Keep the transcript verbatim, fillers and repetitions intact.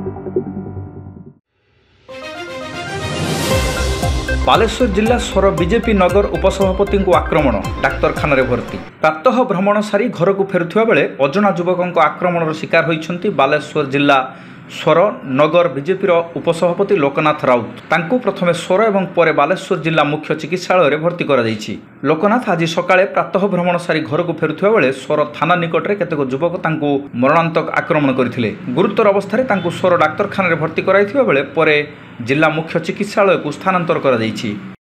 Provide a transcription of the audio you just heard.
बालेश्वर जिला सोर बीजेपी नगर उपसभापति को आक्रमण डाक्तरखाना भर्ती प्रातः भ्रमण सारी घर को फेरुवा बेले अजना युवकों आक्रमण शिकार होती बालेश्वर जिला सोर नगर बीजेपी उपसभापति लोकनाथ राउत तांकु प्रथमे सोर एवं परे बालेश्वर जिला मुख्य चिकित्सालय भर्ती करा जायछि। लोकनाथ आज सकाळे प्रातः भ्रमण सारी घर को फेरुवा बेले सोर थाना निकट में केतेक युवक तांकु मरणांतक आक्रमण करथिले। गुरुतर अवस्था तांकु सोर डाक्तरखाना भर्ती कराइथिबा बेले परे जिला मुख्य चिकित्सालय को स्थानांतर करा जायछि।